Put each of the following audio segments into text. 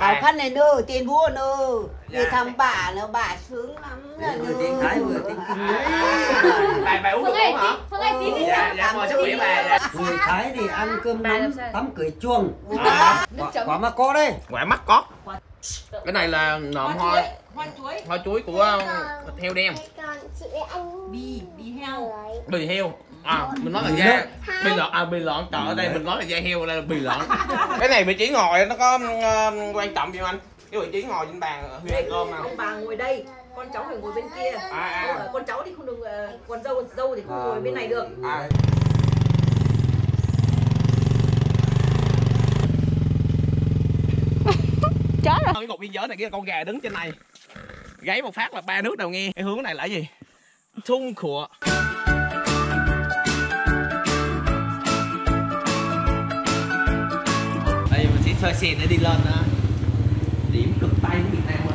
Áo khăn này nơ, tiền vua nơ. Về thăm bà nó bà sướng lắm là nơ. Tiếng Thái vừa tiếng Kinh. Bà uống được uống hả? Phương Anh tí đi. Dạ mời sức khỏe bà. Người Thái thì ăn cơm nắm, tắm cưới chuồng. Quả mắc có đây. Quả mắc có. Cái này là nộm hoa chuối của heo đen. Bì heo. Mình nói là da bì lợn, trời ở đây mình nói là da heo, đây là bì lợn. Cái này vị trí ngồi nó có quan trọng gì không anh? Cái vị trí ngồi trên bàn Huy ăn cơm nào? Ông bà ngồi đây, con cháu phải ngồi bên kia. Con cháu thì không được, con dâu thì không ngồi bên này được. Chết rồi. Cái cột biên giới này kia con gà đứng trên này. Gáy một phát là ba nước đều nghe. Cái hướng này là gì? Thung khụa. Đây mình sẽ thuê xe để đi lên điểm cực Tây của Việt Nam mình.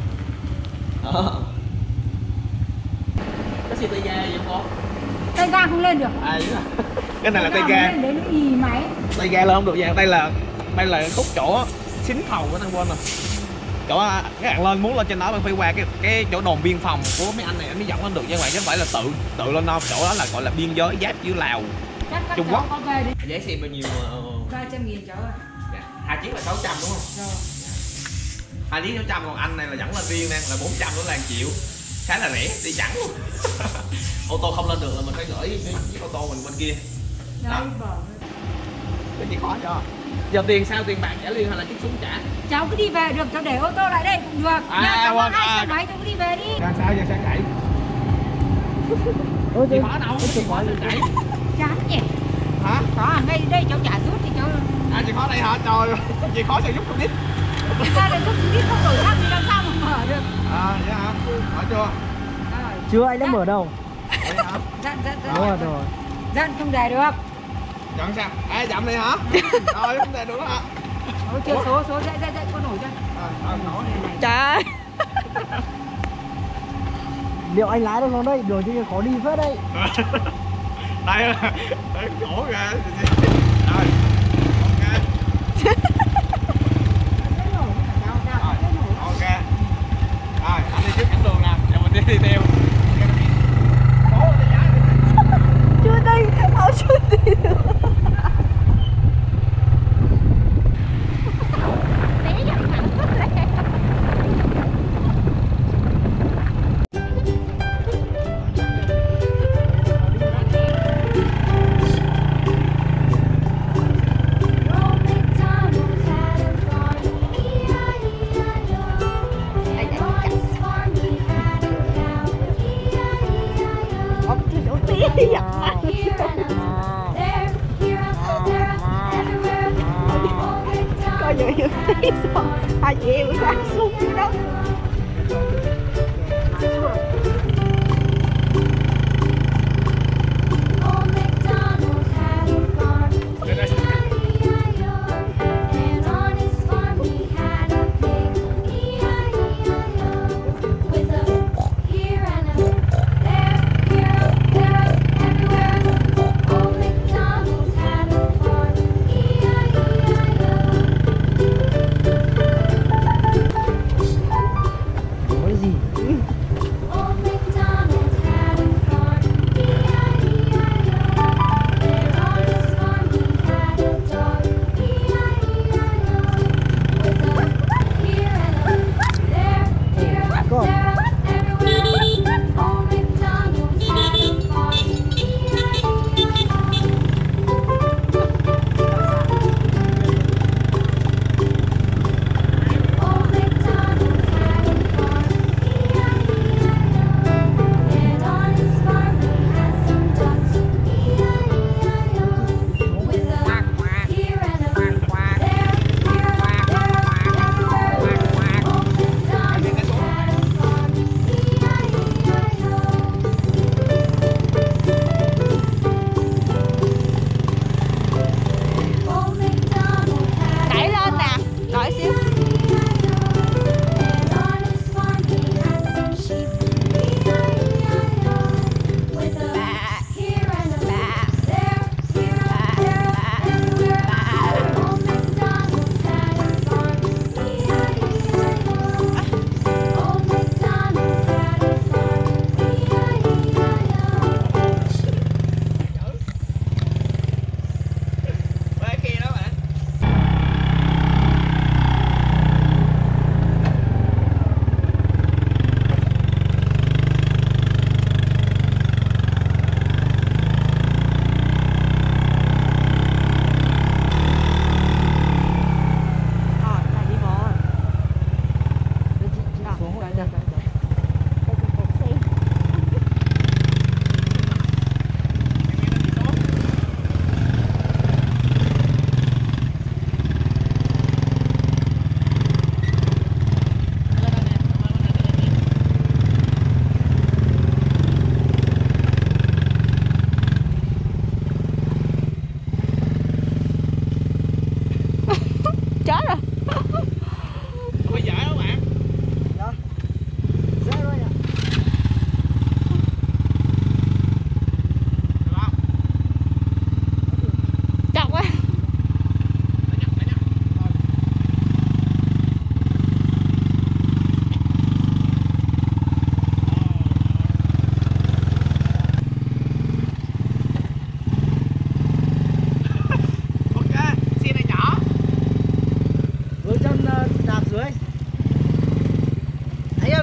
Có xe tay ga gì không có? Tay ga không lên được. Cái này là tay ga. Đến nó ì máy. Tay ga lên không được nha. Đây là khúc chỗ xính thầu của thằng Quân rồi. Chỗ các bạn lên muốn lên trên đó bạn phải qua cái chỗ đồn biên phòng của mấy anh này anh mới dẫn lên được nha các bạn, chứ không phải là tự lên đâu. Chỗ đó là gọi là biên giới giáp với Lào, Trung Quốc. Giá xe bao nhiêu? 300.000 cháu ạ. Hai chiếc là 600 đúng không? Rồi. Hai chiếc 600, còn anh này là dẫn lên riêng đang là 400 nữa là 1 triệu. Khá là rẻ, đi dẫn luôn. Ô tô không lên được là mình phải gửi cái ô tô mình bên kia. Đó. Cái gì khó cho. Giờ tiền sao, tiền bạc trả liền hay là chiếc súng trả? Cháu cứ đi về được, cháu để ô tô lại đây cũng được. Cháu có 2 xe máy, cháu cứ đi về đi. Sao giờ sao chạy? Chị khó đâu, chị khó sao chạy? Chán nhỉ? Hả? Có ở ngay đây cháu trả rút thì cháu... Chị khó đây hả? Trời, chị khó sao giúp con nít? Ra đây giúp con nít không đổi răng thì làm sao mà mở được. Dạ hả? Mở chưa? Chưa, anh đã mở đâu. Dặn. Rồi. Dặn không để được. Dặn sao? Dặn đi hả? Rồi, không để được đó hả? Chưa số dậy con nổi cho. Trời ơi. Liệu anh lái được không đây? Đường chứ khó đi phết đây. Đây khổ kìa. Rồi. Ok. Ok. Rồi, anh đi trước cánh đường nè, giờ mình đi theo. Chưa đây, áo chưa đi được. Coi như hiểu tí sao hai chị em đang sung chứ đó.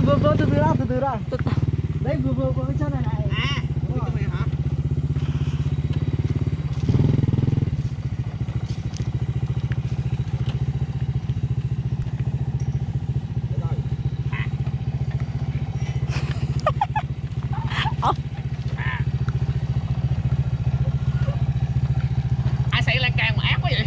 vừa từ từ đó. Đấy vừa cái chân này này. À, đúng rồi hả? Ai xây lan can mà ác quá vậy?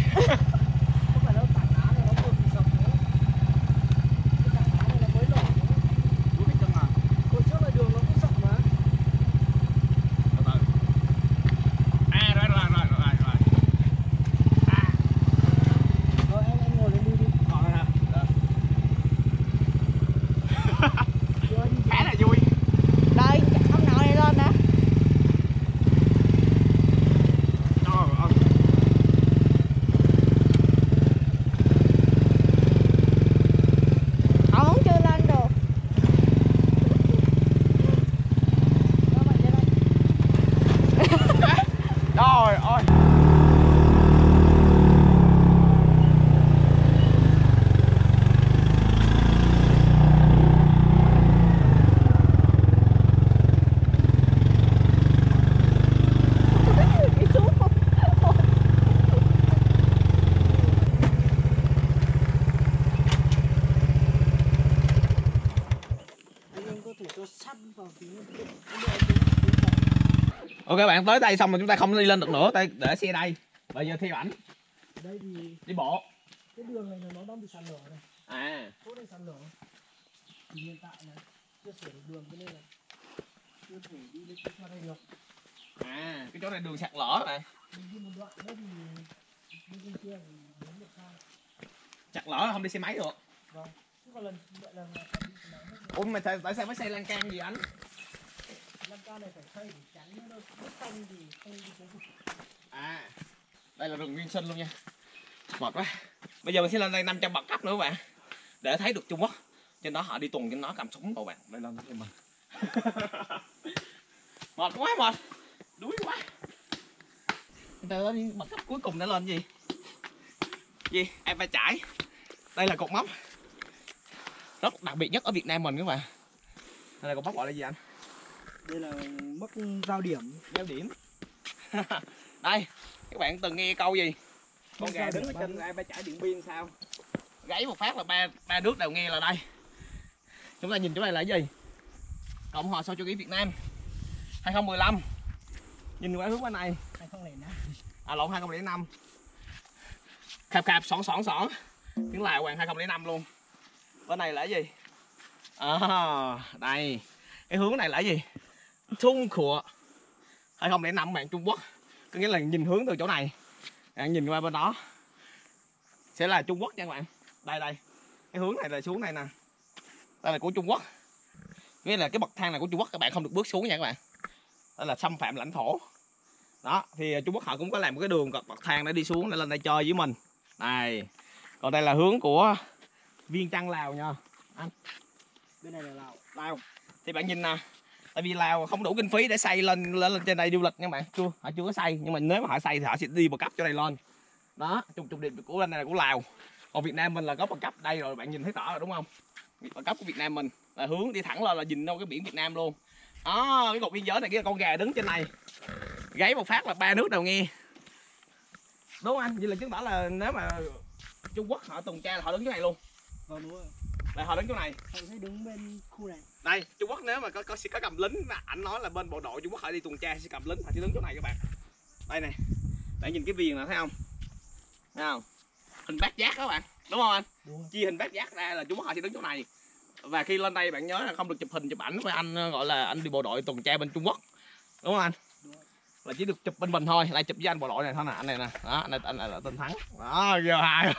Khá là vui. Đây, ông nội này lên nè. Ông chưa lên được. Trời ơi. Đi xuống không? Ok bạn, tới đây xong rồi chúng ta không đi lên được nữa, để xe đây. Bây giờ theo ảnh. Đây thì Đi bộ. cái đường này nó đang bị sạt lở này. À. Chỗ này sạt lở. Thì hiện tại là chưa sửa được đường cho nên là chưa thể đi lên qua đây được. À, cái chỗ này đường sạt lở này. Mình đi một đoạn nữa thì đi bên kia thì đến được sao? Sạt lở không đi xe máy được. Vâng. Chứ còn lần là phải đi xe máy hết. Ủa mà tại sao phải xây lan can gì anh? Lan can này phải xây để chắn nó đâu. Nước xanh thì không đi xuống vực. À, đây là rừng nguyên sinh luôn nha. Mệt quá. Bây giờ mình sẽ lên đây 500 bậc cấp nữa các bạn, để thấy được Trung Quốc. Trên đó họ đi tuần trên đó cầm súng các bạn. Đây lên cho mình. Mệt quá mệt. Đuối quá. Người ta lên bậc cấp cuối cùng đã lên gì? Gì? Em phải trải. Đây là cột mốc rất đặc biệt nhất ở Việt Nam mình các bạn. Đây là cột mốc gọi là gì anh? Đây là mốc giao điểm. Giao điểm. Đây, các bạn từng nghe câu gì? Con gà đứng ở trên ai phải trải Điện Biên sao? Gáy một phát là ba nước đều nghe là đây. Chúng ta nhìn chỗ này là cái gì? Cộng hòa xã chủ nghĩa Việt Nam 2015. Nhìn qua hướng bên này 2005. À lộn 2005. Khạp xỏn tiếng Lào hoàng 2005 luôn. Bên này là cái gì? À, đây. Cái hướng này là cái gì? Trung Quốc 2005 bạn, Trung Quốc. Có nghĩa là nhìn hướng từ chỗ này, bạn nhìn qua bên đó sẽ là Trung Quốc nha các bạn. Đây. Cái hướng này là xuống này nè. Đây là của Trung Quốc. Nghĩa là cái bậc thang này của Trung Quốc, các bạn không được bước xuống nha các bạn. Đây là xâm phạm lãnh thổ. Đó, thì Trung Quốc họ cũng có làm một cái đường bậc thang để đi xuống để lên đây chơi với mình. Này. Còn đây là hướng của Viêng Chăn Lào nha anh. Bên này là Lào. Thì bạn nhìn nè. Tại vì Lào không đủ kinh phí để xây lên trên đây du lịch nha bạn. Họ chưa có xây, nhưng mà nếu mà họ xây thì họ sẽ đi bậc cấp cho đây lên. Đó, trục điểm của bên này là của Lào. Còn Việt Nam mình là có bậc cấp đây rồi, bạn nhìn thấy rõ rồi đúng không? Bậc cấp của Việt Nam mình là hướng đi thẳng lên là nhìn đâu cái biển Việt Nam luôn. Đó, cái cột biên giới này kia con gà đứng trên này. Gáy một phát là ba nước đều nghe. Đúng không anh? Vậy là chứng tỏ là nếu mà Trung Quốc họ tuần tra là họ đứng chỗ này luôn. vâng đúng rồi. Là họ đứng chỗ này. Họ sẽ đứng bên khu này. Đây, Trung Quốc nếu mà có cầm lính, ảnh nói là bên bộ đội Trung Quốc họ đi tuần tra sẽ cầm lính, họ sẽ đứng chỗ này các bạn. Đây này. Bạn nhìn cái viền này thấy không? Thấy không? Hình bát giác các bạn. Đúng không anh? Đúng. Chia hình bát giác ra là Trung Quốc họ sẽ đứng chỗ này. Và khi lên đây bạn nhớ là không được chụp hình chụp ảnh với anh, gọi là anh đi bộ đội tuần tra bên Trung Quốc. Đúng không anh? Đúng. Là chỉ được chụp bên mình thôi, lại chụp với anh bộ đội này thôi nè, anh này nè. Đó, anh này là tên Thắng. Đó, giờ hai.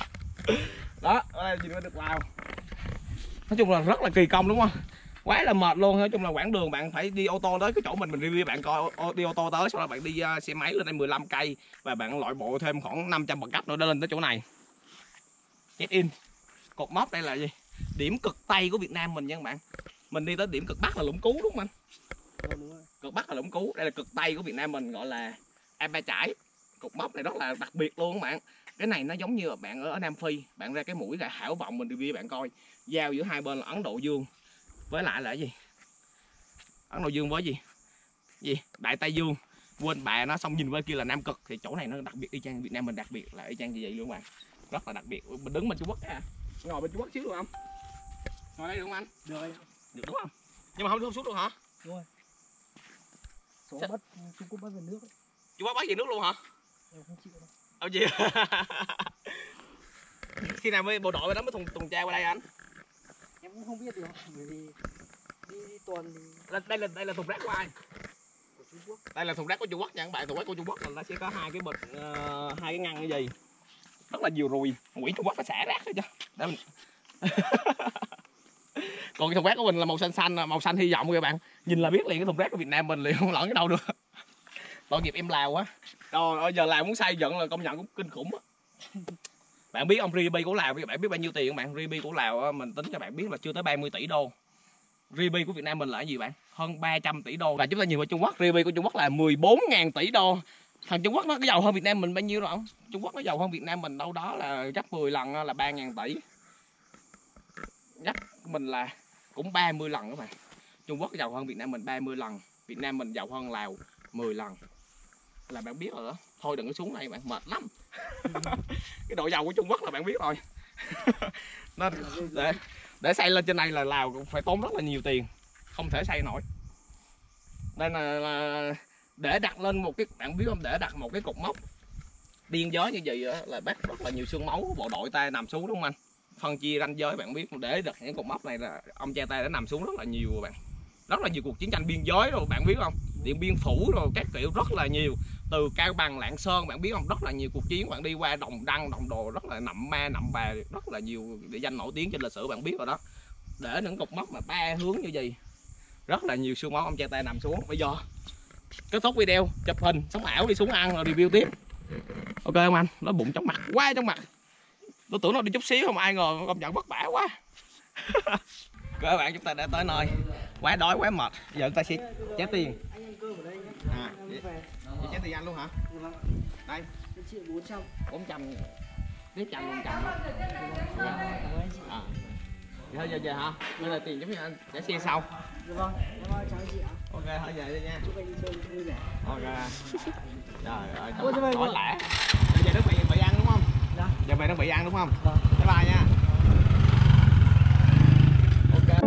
Đó, ở đây nhìn được Lào. Nói chung là rất là kỳ công đúng không? Quá là mệt luôn. Nói chung là quãng đường bạn phải đi ô tô tới cái chỗ mình review, bạn coi đi ô tô tới, sau đó bạn đi xe máy lên đây 15 cây và bạn lội bộ thêm khoảng 500 bậc cấp nữa để lên tới chỗ này. Check in. Cột mốc đây là gì? Điểm cực Tây của Việt Nam mình nha các bạn. Mình đi tới điểm cực Bắc là Lũng Cú đúng không anh? Đúng rồi. Cực Bắc là Lũng Cú, đây là cực Tây của Việt Nam mình, gọi là Em Ba Trải. Cột mốc này rất là đặc biệt luôn các bạn. Cái này nó giống như bạn ở Nam Phi, bạn ra cái mũi gà Hảo Vọng mình review bạn coi, giao giữa hai bên là Ấn Độ Dương với lại là cái gì, Ấn Độ Dương với gì Đại Tây Dương, quên bè nó, xong nhìn bên kia là Nam Cực. Thì chỗ này nó đặc biệt y chang Việt Nam mình, đặc biệt là y chang như vậy luôn các bạn, rất là đặc biệt. Mình đứng bên Trung Quốc á, ngồi bên Trung Quốc xíu được không? Ngồi đây được không anh? Được. Được đúng không? Nhưng mà không xuống được hả? Đúng rồi. Số bắt Trung Quốc bắt về nước ấy. Trung Quốc bắt về nước luôn hả? Em không chịu đâu. Ở gì? Khi nào mới bộ đội đó mới tuần tra qua đây anh? Em cũng không biết được, bởi vì đi tuần thì... Đây là thùng rác của ai? Của Trung Quốc. Đây là thùng rác của Trung Quốc nha các bạn. Thùng rác của Trung Quốc là nó sẽ có hai cái bịch, hai cái ngăn như gì, rất là nhiều ruồi. Quỷ Trung Quốc phải xả rác hết chứ. Để mình... Còn cái thùng rác của mình là màu xanh hy vọng các bạn, nhìn là biết liền cái thùng rác của Việt Nam mình liền, không lẫn cái đâu được. Tội nghiệp em Lào quá. Rồi giờ Lào muốn xây dựng là công nhận cũng kinh khủng á. Bạn biết ông GDP của Lào, bạn biết bao nhiêu tiền không bạn? GDP của Lào mình tính cho bạn biết là chưa tới 30 tỷ đô. GDP của Việt Nam mình là cái gì bạn? Hơn 300 tỷ đô. Và chúng ta nhìn vào Trung Quốc, GDP của Trung Quốc là 14.000 tỷ đô. Thằng Trung Quốc nó giàu hơn Việt Nam mình bao nhiêu rồi không? Trung Quốc nó giàu hơn Việt Nam mình đâu đó là gấp 10 lần, là 3.000 tỷ. Gấp mình là cũng 30 lần các bạn. Trung Quốc giàu hơn Việt Nam mình 30 lần, Việt Nam mình giàu hơn Lào 10 lần. Là bạn biết rồi đó. Thôi đừng có xuống đây bạn, mệt lắm. Cái độ giàu của Trung Quốc là bạn biết rồi. Nên để xây lên trên này là Lào cũng phải tốn rất là nhiều tiền, không thể xây nổi. Đây là để đặt lên một cái, bạn biết không, để đặt một cái cột mốc biên giới như vậy là bác rất là nhiều xương máu bộ đội ta nằm xuống đúng không anh? Phân chia ranh giới bạn biết, để đặt những cột mốc này là ông cha ta đã nằm xuống rất là nhiều rồi bạn. Rất là nhiều cuộc chiến tranh biên giới rồi bạn biết không? Điện Biên Phủ rồi các kiểu rất là nhiều. Từ Cao Bằng, Lạng Sơn bạn biết không? Rất là nhiều cuộc chiến, bạn đi qua Đồng Đăng, Đồng Đồ, rất là Nậm Ma, Nậm Bà, rất là nhiều địa danh nổi tiếng trên lịch sử bạn biết rồi đó. Để những cột mốc mà ba hướng như gì, rất là nhiều xương máu ông cha ta nằm xuống. Bây giờ kết thúc video, chụp hình sống ảo đi xuống ăn rồi review tiếp. Ok không anh? Nó bụng chóng mặt quá, chóng mặt. Tôi tưởng nó đi chút xíu không, ai ngờ công nhận vất vả quá. Các bạn, chúng ta đã tới nơi, quá đói quá mệt, giờ chúng ta sẽ trả tiền. Anh ăn cơm ở đây nhé. À, vậy trả tiền anh luôn hả? Đây, 1.400.000. 400 tiếp chậm luôn chậm. Cảm ơn anh chị. À. Thôi giờ hả? Bây giờ tiền giống như anh trả xe sau. Dạ vâng, em chào anh chị ạ. Ok, thôi về đi nha. Chúc anh đi chơi vui vẻ. Ok. Trời ơi, Ôi, trời ơi, có lẽ. Giờ nó bị ăn đúng không? Dạ. Giờ về nó bị ăn đúng không? Vâng. Bye bye nha. Ok.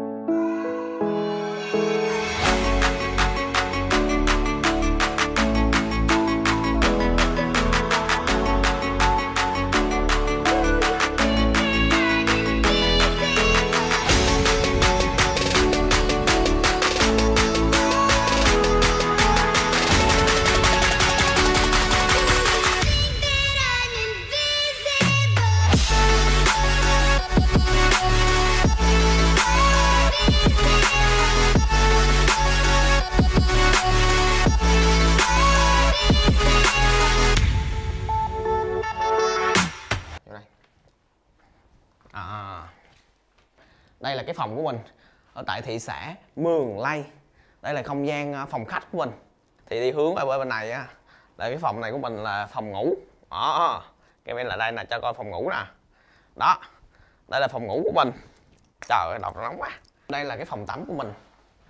Đây là cái phòng của mình ở tại thị xã Mường Lây. Đây là không gian phòng khách của mình. Thì đi hướng qua bên này á, đây cái phòng này của mình là phòng ngủ. Đó, cái bên là đây là cho coi phòng ngủ nè. Đó, đây là phòng ngủ của mình. Trời ơi, đọc nóng quá. Đây là cái phòng tắm của mình.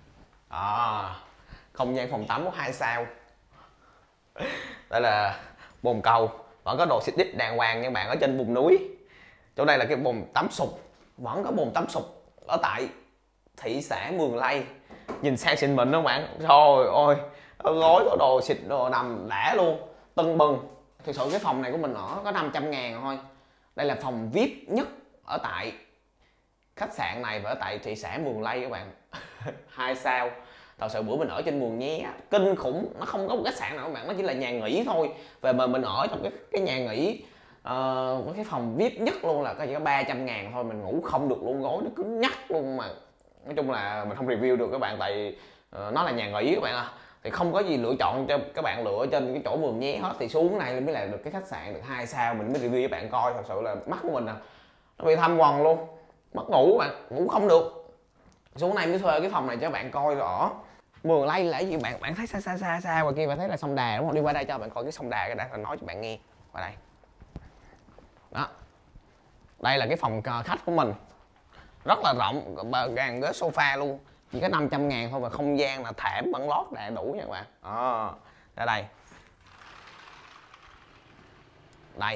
Đó, không gian phòng tắm của 2 sao. Đây là bồn cầu, vẫn có đồ xịt đít đàng hoàng nha bạn, ở trên vùng núi. Chỗ đây là cái bồn tắm sục, vẫn có bồn tắm sục ở tại thị xã Mường Lây. Nhìn sang xịn mịn không bạn? Trời ơi, gối có đồ xịt, đồ nằm đã luôn, tưng bừng. Thực sự cái phòng này của mình ở có 500.000 thôi. Đây là phòng VIP nhất ở tại khách sạn này và ở tại thị xã Mường Lây các bạn. 2 sao. Thật sự bữa mình ở trên Mường Nhé kinh khủng, nó không có một khách sạn nào các bạn, nó chỉ là nhà nghỉ thôi. Và mình ở trong cái nhà nghỉ, cái phòng VIP nhất luôn là chỉ có 300.000 thôi, mình ngủ không được luôn, gối nó cứng nhắc luôn mà. Nói chung là mình không review được các bạn, tại nó là nhà nghỉ các bạn à. Thì không có gì lựa chọn cho các bạn lựa trên cái chỗ Mường Nhé hết, thì xuống này mới là được cái khách sạn được 2 sao mình mới review với bạn coi. Thật sự là mắt của mình nó bị thâm quầng luôn, mất ngủ các bạn, ngủ không được. Xuống này mới thuê cái phòng này cho bạn coi rõ. Mường Lây là cái gì bạn? Bạn thấy xa ngoài kia bạn thấy là sông Đà đúng không? Đi qua đây cho bạn coi cái sông Đà cái đã, nói cho bạn nghe. Qua đây. Đó. Đây là cái phòng khách của mình. rất là rộng, bàn ghế sofa luôn, chỉ có 500.000 thôi, mà không gian là thảm bằng lót đầy đủ nha các bạn. Ra đây, đây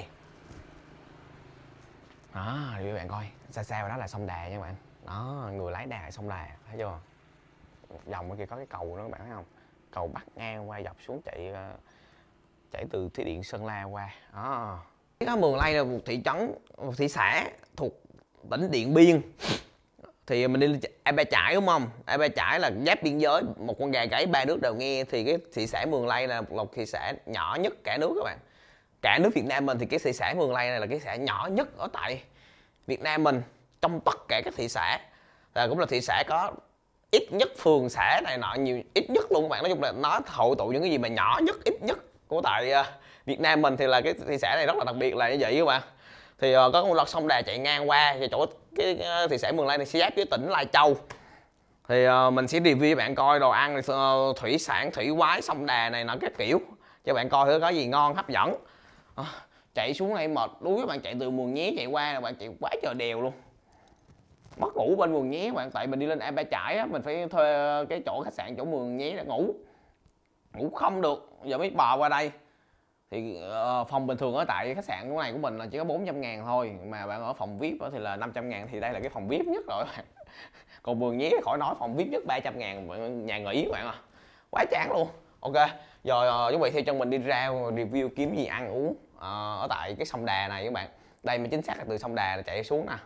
đó, để các bạn coi xa xa vào đó là sông Đà nha các bạn. Đó, người lái đà sông Đà, thấy chưa? Dòng bên kia có cái cầu nữa các bạn thấy không? Cầu bắc ngang qua dọc xuống chạy từ thủy điện Sơn La qua. Đó. Mường Lây là một thị trấn, một thị xã thuộc tỉnh Điện Biên. Thì mình đi lên Ai Ba Chải đúng không? Ai Ba Chải là giáp biên giới, một con gà gáy ba nước đều nghe. Thì cái thị xã Mường Lây là một thị xã nhỏ nhất cả nước các bạn. Cả nước Việt Nam mình thì cái thị xã Mường Lây này là cái xã nhỏ nhất ở tại Việt Nam mình trong tất cả các thị xã. Là cũng là thị xã có ít nhất phường xã này nọ nhiều, ít nhất luôn các bạn. Nói chung là nó hội tụ những cái gì mà nhỏ nhất, ít nhất của tại Việt Nam mình, thì là cái thị xã này rất là đặc biệt là như vậy các bạn. Thì có một loạt sông Đà chạy ngang qua, thì chỗ cái thị xã Mường Lây này sẽ giáp với tỉnh Lai Châu. Thì mình sẽ review cho bạn coi đồ ăn, thủy sản, thủy quái, sông Đà này nọ các kiểu cho bạn coi thử có gì ngon hấp dẫn. Chạy xuống này mệt đuối các bạn, chạy từ Mường Nhé chạy qua là bạn chạy quá trời đèo luôn. Mất ngủ bên Mường Nhé các bạn, tại mình đi lên Ai Ba Chải á, mình phải thuê cái chỗ khách sạn chỗ Mường Nhé để ngủ không được, giờ mới bò qua đây. Thì phòng bình thường ở tại khách sạn này của mình là chỉ có 400.000 thôi, mà bạn ở phòng VIP thì là 500.000, thì đây là cái phòng VIP nhất rồi. Còn Mường Nhé khỏi nói, phòng VIP nhất 300.000, nhà nghỉ các bạn à, quá chán luôn. Ok, giờ chuẩn bị theo chân mình đi ra review kiếm gì ăn uống ở tại cái sông Đà này các bạn. Đây mình chính xác là từ sông Đà là chạy xuống nè.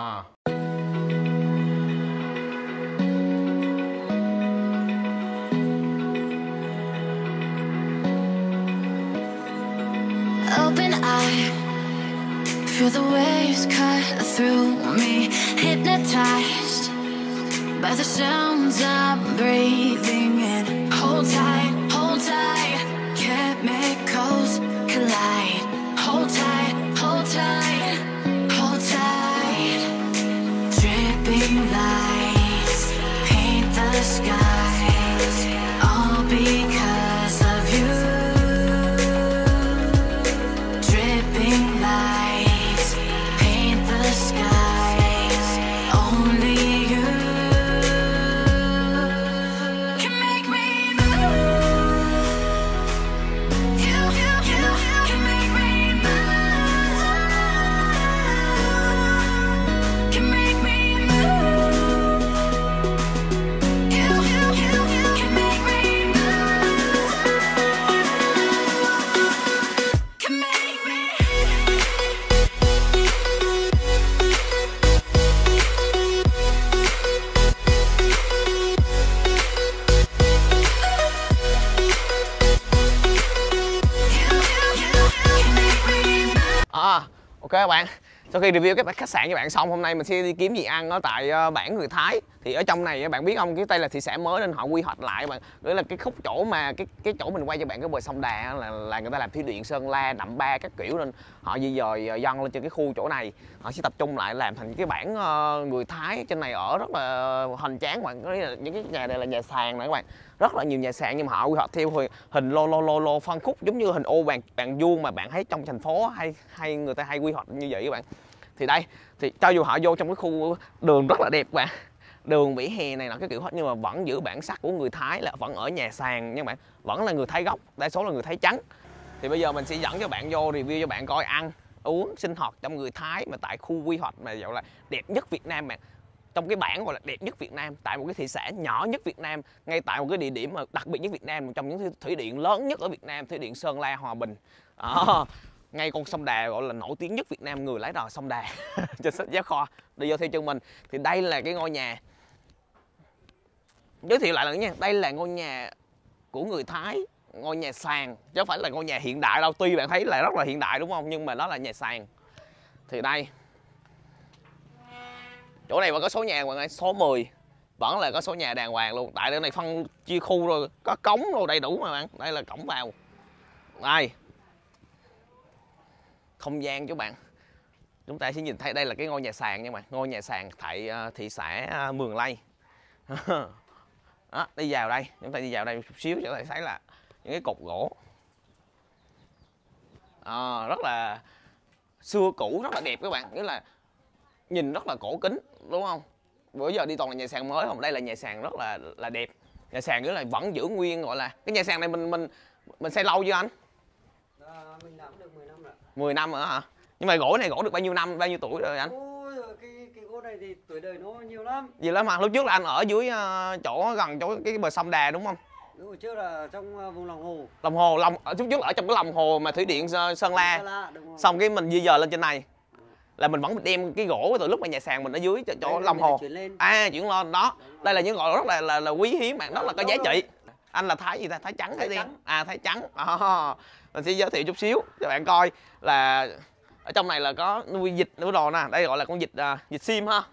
Open eye, feel the waves cut through me, hypnotized by the sounds I'm breathing in. Hold tight, chemicals collide. Hold tight, hold tight, hold tight. Dripping lights paint the skies, all because of you. Dripping lights paint the skies, only you can make me move. You can make me move. Can make me move. You can make me move. Can make me. Ok các bạn, sau khi review các khách sạn cho bạn xong, hôm nay mình sẽ đi kiếm gì ăn ở tại bản người Thái. Thì ở trong này các bạn biết không, cái đây là thị xã mới nên họ quy hoạch lại các bạn. Đó là cái khúc chỗ mà cái chỗ mình quay cho bạn cái bờ sông Đà là người ta làm thủy điện Sơn La, Đạm Ba các kiểu, nên họ di dời dân lên trên cái khu chỗ này. Họ sẽ tập trung lại làm thành cái bản người Thái. Trên này ở rất là hoành tráng các bạn. Những cái nhà này là nhà sàn này các bạn, rất là nhiều nhà sàn, nhưng mà họ quy hoạch theo hình lô phân khúc, giống như hình ô bàn vuông mà bạn thấy trong thành phố hay người ta hay quy hoạch như vậy các bạn. Thì đây, thì cho dù họ vô trong cái khu đường rất là đẹp các bạn, đường vỉa hè này là cái kiểu hết, nhưng mà vẫn giữ bản sắc của người Thái, là vẫn ở nhà sàn nha bạn, vẫn là người Thái gốc, đa số là người Thái trắng. Thì bây giờ mình sẽ dẫn cho bạn vô review cho bạn coi ăn uống sinh hoạt trong người Thái mà tại khu quy hoạch mà gọi là đẹp nhất Việt Nam bạn. Trong cái bản gọi là đẹp nhất Việt Nam, tại một cái thị xã nhỏ nhất Việt Nam, ngay tại một cái địa điểm mà đặc biệt nhất Việt Nam, một trong những thủy điện lớn nhất ở Việt Nam, thủy điện Sơn La Hòa Bình. Ngay con sông Đà gọi là nổi tiếng nhất Việt Nam, người lái đò sông Đà trên sách giáo khoa. Đi vô theo chân mình. Thì đây là cái ngôi nhà, giới thiệu lại lần nha, đây là ngôi nhà của người Thái, ngôi nhà sàn chứ không phải là ngôi nhà hiện đại đâu. Tuy bạn thấy là rất là hiện đại đúng không, nhưng mà đó là nhà sàn. Thì đây, chỗ này vẫn có số nhà, số 10 vẫn là có số nhà đàng hoàng luôn. Tại đây này phân chia khu rồi, có cống rồi đầy đủ mà bạn. Đây là cổng vào. Đây, không gian cho bạn, chúng ta sẽ nhìn thấy đây là cái ngôi nhà sàn nha bạn, ngôi nhà sàn tại thị xã Mường Lây. Đó, đi vào đây, chúng ta đi vào đây một chút xíu cho ta thấy là những cái cột gỗ rất là xưa cũ, rất là đẹp các bạn, nghĩa là nhìn rất là cổ kính đúng không. bữa giờ đi toàn là nhà sàn mới, không đây là nhà sàn rất là đẹp. Nhà sàn là vẫn giữ nguyên, gọi là cái nhà sàn này mình xây lâu chưa anh? Mình làm được 10 năm rồi. 10 năm rồi hả? Nhưng mà gỗ này gỗ được bao nhiêu năm, bao nhiêu tuổi rồi anh? Ôi, cái gỗ này thì tuổi đời nó nhiều lắm. Nhiều lắm mà lúc trước là anh ở dưới chỗ gần chỗ cái bờ sông Đà đúng không? Đúng rồi, trước là trong vùng lòng hồ. Lòng hồ, chút trước là ở trong cái lòng hồ mà thủy điện Sơn La. Đúng rồi. Xong cái mình di dời lên trên này. Là mình vẫn đem cái gỗ từ lúc mà nhà sàn mình ở dưới chỗ lòng hồ. Chuyển lên. Chuyển lên đó. Đây là những gỗ rất là quý hiếm mà rất là có giá trị. Anh là Thái gì ta? Thái trắng hay gì? Thái trắng. Mình sẽ giới thiệu chút xíu cho bạn coi là ở trong này là có nuôi vịt nuôi đồ nè. Đây gọi là con vịt sim ha.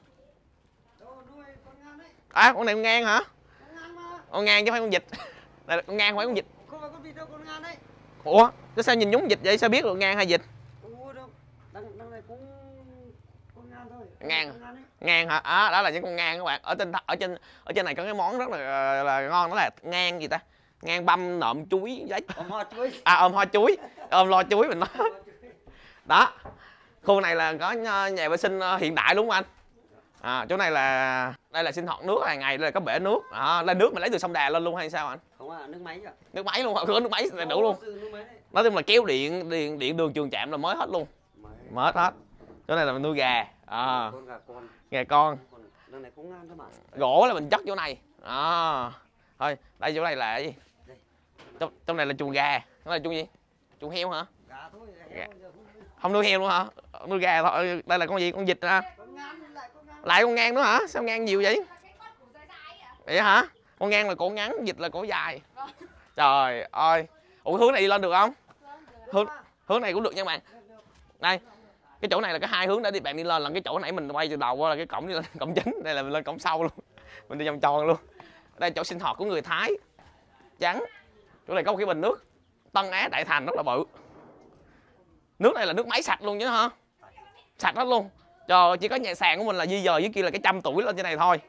Con này con ngan hả? Con ngan chứ không phải con vịt. Đây là con ngan không phải con vịt. Không phải con vịt đâu, con ngan đấy. Ủa, cái sao nhìn giống vịt vậy? Sao biết được ngan hay vịt? Ủa đâu, đằng này cũng con ngan thôi. Ngan. Ngan hả? Đó là những con ngan các bạn. Ở trên này có cái món rất là ngon, đó là ngan gì ta? Ngan băm nộm chuối giấy. Ôm hoa chuối. Ôm hoa chuối. Ôm lo chuối mình nói. Đó. Khu này là có nhà vệ sinh hiện đại đúng không anh? Chỗ này là đây là sinh hoạt nước hàng ngày, đây là có bể nước. Đây nước mình lấy từ sông Đà lên luôn hay sao anh? Không nước máy à? Nước máy luôn, có nước máy đầy đủ luôn. Nói chung là kéo điện đường trường trạm là mới hết luôn. Mới hết. Chỗ này là mình nuôi gà. Gà con. Đằng này cũng ngan thôi mà. Gỗ là mình chất chỗ này. Thôi, đây chỗ này là cái gì? Trong này là chuồng gà. Đó là chuồng gì? Chuồng heo hả? Gà thôi. Gà. Không nuôi heo luôn hả? Nuôi gà thôi. Đây là con gì? Con vịt hả? Lại con ngan nữa hả? Sao ngan nhiều vậy? Vậy hả? Con ngan là cổ ngắn, vịt là cổ dài. Trời ơi. Ủa hướng này đi lên được không? Hướng này cũng được nha bạn. Đây. Cái chỗ này là có hai hướng để bạn đi lên, là cái chỗ nãy mình quay từ đầu qua là cái cổng đi lên cổng chính, đây là mình lên cổng sau luôn. Mình đi vòng tròn luôn. Đây là chỗ sinh hoạt của người Thái. Trắng. Chỗ này có một cái bình nước Tân Á Đại Thành rất là bự. Nước này là nước máy sạch luôn chứ hả? Sạch hết luôn. Trời, chỉ có nhà sàn của mình là di dời dưới kia là cái 100 tuổi lên trên này thôi.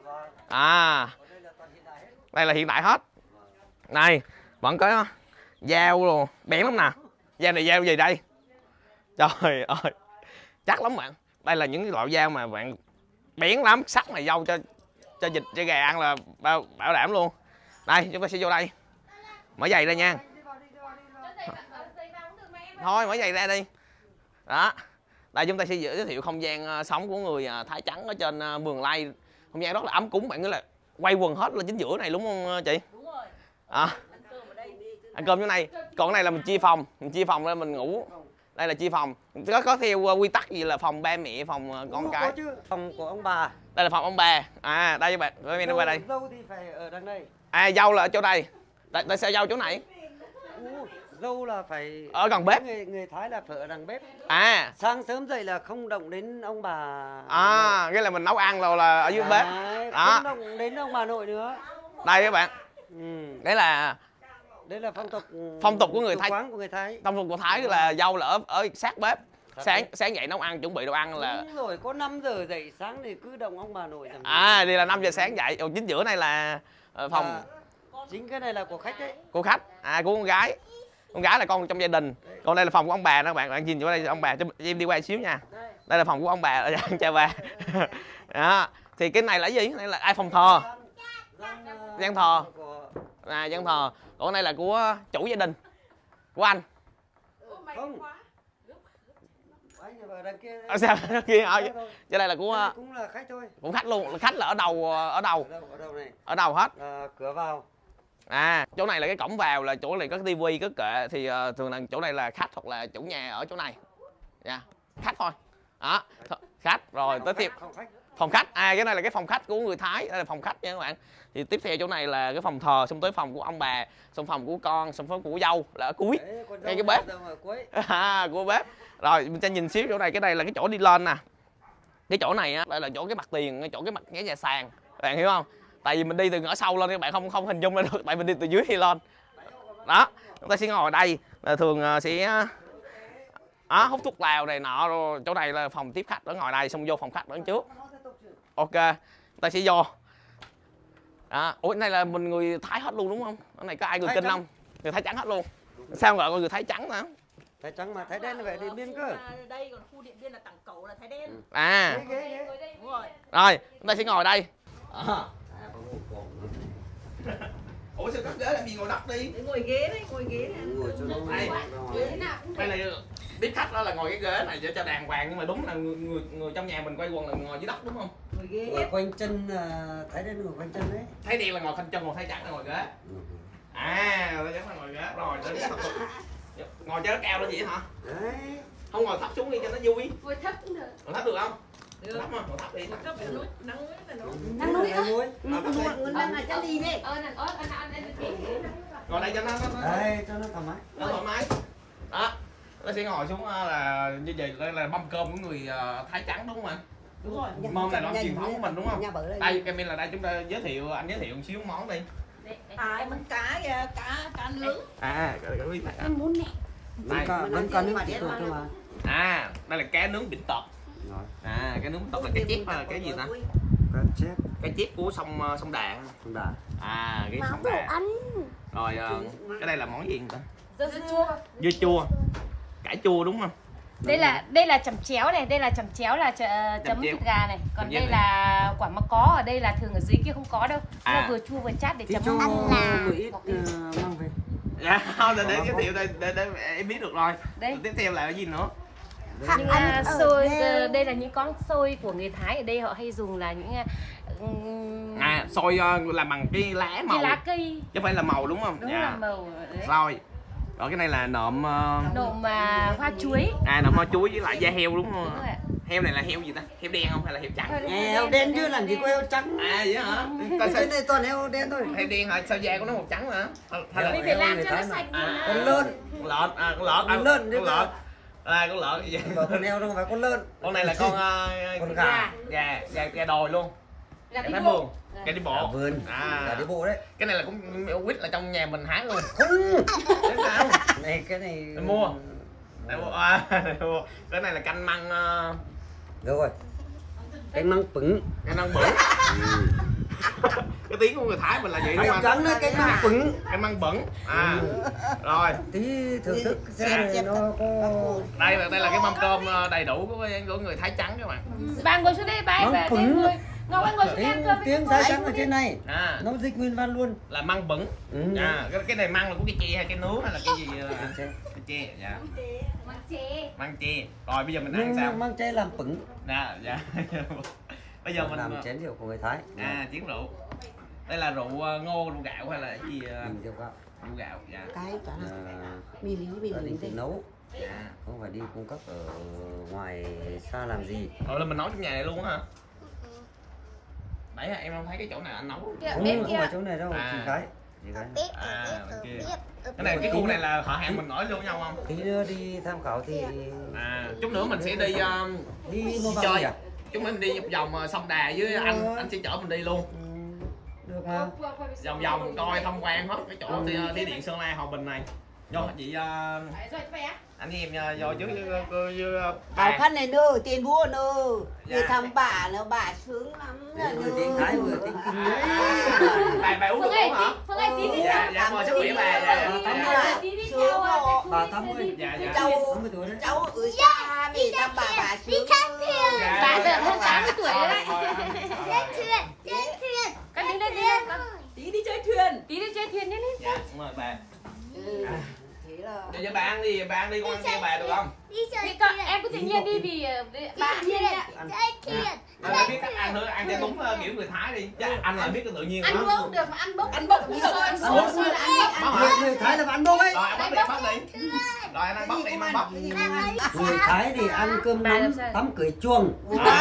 Đây là hiện đại hết. Này, vẫn có dao rồi, bén lắm nè. Dao này dao gì đây? Trời ơi. Chắc lắm bạn. Đây là những loại dao mà bạn bén lắm, sắc này dâu cho vịt cho gà ăn là bảo đảm luôn. Đây, chúng ta sẽ vô đây. Mở giày ra nha. Thôi mở giày ra đi. Đó. Đây chúng ta sẽ giới thiệu không gian sống của người Thái trắng ở trên vườn lay. Không gian rất là ấm cúng, bạn nghĩ là quay quần hết lên chính giữa này đúng không chị? Đúng rồi. Ăn cơm chỗ này. Còn cái này là mình chia phòng ra mình ngủ. Đây là chia phòng. Có theo quy tắc gì là phòng ba mẹ, phòng con cái? Có chứ. Phòng của ông bà. Đây là phòng ông bà. Đây các bạn, đi qua đây. Dâu thì phải ở đằng đây. Dâu là ở chỗ đây. Tại sao dâu chỗ này? Dâu là phải ở gần bếp. Người Thái là phải ở đằng bếp. Sáng sớm dậy là không động đến ông bà. Nghĩa là mình nấu ăn rồi là ở dưới bếp. Không động đến ông bà nội nữa. Đây các bạn. Đấy là phong tục của người Thái. Phong tục của Thái là dâu là ở sát bếp. Sáng dậy nấu ăn, chuẩn bị đồ ăn là. Đúng rồi, có 5 giờ dậy sáng thì cứ động ông bà nội. Đi là 5 giờ sáng dậy. Chính giữa này là phòng. Chính cái này là của khách đấy. Của khách, của con gái. Con gái là con trong gia đình. Còn đây là phòng của ông bà đó bạn. Bạn nhìn vô đây ông bà cho em đi quay xíu nha. Đây là phòng của ông bà, chào bà. Đó. Thì cái này là cái gì? Đây là phòng thờ. Gian thờ. Gian thờ. Còn cái này là của chủ gia đình. Của anh. Không. Anh ở đằng kia. Ở sao kia? Cái này là của cũng là khách thôi. Cũng khách luôn. Khách là ở đầu này. Ở đầu hết. Cửa vào. Chỗ này là cái cổng vào, là chỗ này có tivi có kệ, thì thường là chỗ này là khách hoặc là chủ nhà ở chỗ này. Khách thôi. Đó, khách rồi tới tiếp phòng khách. Cái này là cái phòng khách của người Thái, đây là phòng khách nha các bạn. Thì tiếp theo chỗ này là cái phòng thờ, xong tới phòng của ông bà, xong phòng của con, xong phòng của dâu là ở cuối. Ngay cái bếp. Của bếp. Rồi mình cho nhìn xíu chỗ này, cái này là cái chỗ đi lên nè. Cái chỗ này á, đây là chỗ cái mặt tiền, chỗ cái mặt cái nhà sàn. Bạn hiểu không? Tại vì mình đi từ ngõ sau lên các bạn không hình dung ra được, tại mình đi từ dưới đi lên. Đó, chúng ta sẽ ngồi ở đây là thường sẽ hút thuốc lào này nọ rồi. Chỗ này là phòng tiếp khách, ở ngồi đây xong vô phòng khách ở trước. Ok, ta sẽ vô. Ủa cái này là mình người Thái hết luôn đúng không? Cái này có ai người Kinh không? Người Thái trắng hết luôn. Sao gọi người Thái trắng nữa? Thái trắng mà Thái đen là vậy Điện Biên cơ. Đây còn khu Điện Biên là Tảng Cẩu là Thái đen. Rồi, chúng ta sẽ ngồi đây. Ủa sao cất ghế làm gì, ngồi đất đi. Để ngồi ghế đấy, ngồi ghế này. Ngồi cho nó Đây. Thế nào cũng Đây là biết khách đó là ngồi cái ghế này cho đàng hoàng, nhưng mà đúng là người trong nhà mình quay quần là ngồi dưới đất đúng không? ngồi ghế. ngồi quanh chân, thấy đến ngồi quanh chân đấy. Thấy đen là ngồi khoanh chân, còn thấy trắng là ngồi ghế. À, thấy trắng là ngồi ghế. Rồi, đến tập tục. Ngồi cho nó cao lên vậy hả? Đấy. Không ngồi thấp xuống đi cho nó vui. Ngồi thấp cũng được. Ngồi thấp được không? Được. Thấp không? Ngồi thấp đi. Ngồi thấp phải nút, nắng núi là nút. Nắng núi á. Ngồi đang là chân đi đấy. Ngồi đây cho nó Đấy, cho nó thoải mái. nó thoải mái. Đó. Nó sẽ ngồi xuống là như vậy, đây là mâm cơm của người Thái trắng đúng không anh? Đúng rồi. Mâm này là truyền thống của mình đúng không? Nhà bự đây. Đây, Camille là đây chúng ta anh giới thiệu một xíu món đi. Em ăn cá kìa, cá nướng. Cái biết này. Em muốn nè. Vẫn còn nước thịt thôi mà. Đây là cá nướng biển tọt. Rồi. Cá nướng biển tọt là cái chép hay là cái gì ta? Cá chép. Cái chép của sông Đà. Không đà. Cái Máu sông đồ Đà. ăn. Rồi cái đây là món gì ta? Dưa chua. Dưa chua. Cải chua đúng không? Đây là chấm chéo này, đây là chấm chéo là chấm chéo. thịt gà này. Còn Chấm đây chéo là quả mắc có, ở đây là thường ở dưới kia không có đâu. Nó vừa chua vừa chát để Thì chấm cho ăn là một ít mang về. Dạ, không, để giới thiệu để em biết được rồi. Đây. Tiếp theo là cái gì nữa? Nhưng ăn ở xôi đây. đây là những con xôi của người Thái, ở đây họ hay dùng là những Xôi làm bằng cái lá màu. cái lá cây, Chứ không phải là màu đúng không? đúng Dạ. là màu đấy. Rồi. Rồi cái này là nộm Nộm hoa chuối. nộm hoa chuối với lại da heo đúng không? Đúng rồi ạ. Heo này là heo gì ta? Heo đen không hay là heo trắng? Heo đen chứ làm gì có heo trắng. Vậy hả? Trên đây toàn heo đen thôi. Heo đen hả? Sao da của nó màu trắng hả? Hay là Mình phải làm cho nó sạch Con lợn. con lợn, con lợn, Con lợn chứ con lợn. Con lợn vậy. Bảo con heo đâu không phải con lợn. Con này là con Con gà. gà đồi luôn. là Gà đi thái bộ. vườn. Gà đi Gà bộ. vườn. Gà đi bộ đấy. Cái này là cũng quýt là trong nhà mình hái luôn. Không. Thế sao? Cái này Mình mua. Mua. Cái này là canh măng được rồi. Cái măng pứng. canh măng bẩn. Cái tiếng của người Thái mình là vậy đúng Heo không trắng anh? đấy, cái măng pứng. Canh măng bẩn. Rồi. Tí thưởng thức xem nó có Đây là cái mâm cơm đầy đủ của người Thái trắng các bạn. Bà ngồi xuống đây, bà Măng về phứng. ngồi. Ngọc anh ngồi xuống đây ăn cơm. tiếng Thái trắng ở trên này. Nó dịch nguyên văn luôn. Là măng bẩn. Cái này măng là của cái chè hay cái nướng hay là cái gì? Cái chè. Dạ. Măng chè. Rồi bây giờ mình ăn sao? Măng chay làm pứng. Dạ. Bây giờ mình làm chén rượu của người Thái. chén rượu. Đây là rượu ngô, rượu gạo hay là cái gì? Rượu gạo. Rượu gạo. Dạ. Cái cả Mì lý tự nấu. Dạ. Không phải đi cung cấp ở ngoài xa làm gì. Rồi là mình nấu trong nhà này luôn á hả? Đấy em không thấy cái chỗ nào anh nấu. Không phải chỗ này đâu, chỉ cái. Bên kia. Cái này cái khu này là họ hàng mình ở luôn nhau không? Tí nữa đi tham khảo thì Chút nữa mình sẽ đi đi mua vòng chơi. à? Chúng mình đi vòng sông Đà với anh sẽ chở mình đi luôn. Được ha. Vòng coi tham quan hết cái chỗ thủy điện Sơn La Hòa Bình này. Vô chị anh em vô trước với À, bà. này nơ tiền vua nơ. Dạ. Đi thăm bà nó bà sướng lắm. Vừa tiếng Thái vừa tiếng Kinh đấy. Bà uống được không hả? Phương ơi tí đi. Dạ mời sức khỏe bà. Tí đi theo. Bà 80. Dạ. Cháu 80 tuổi đấy. cháu ở xa đi thăm bà sướng. Bà giờ hơn 80 tuổi rồi đấy. Thuyền. Con đi lên đi lên. Tí đi chơi thuyền. Tí đi chơi thuyền nhé. Dạ mời bà. Thế là Giờ bà ăn đi con ăn theo bà được không? Đi chơi Thì con em cứ tự nhiên đi vì bà thuyền. nhiên ạ. Chơi thuyền. Anh phải biết cách ăn thôi, ăn cho đúng kiểu người Thái đi. Chứ anh là biết cái tự nhiên Ăn đó. bốc cũng được mà ăn bốc. Ăn bốc cũng được. Ăn xôi là ăn bốc. Bóc hả? người Thái là ăn bốc ấy. Rồi ăn bóc đi. Rồi anh ăn bóc đi, em ăn bóc. Người Thái thì ăn cơm Bà nóng làm sao? tắm cưới chuồng.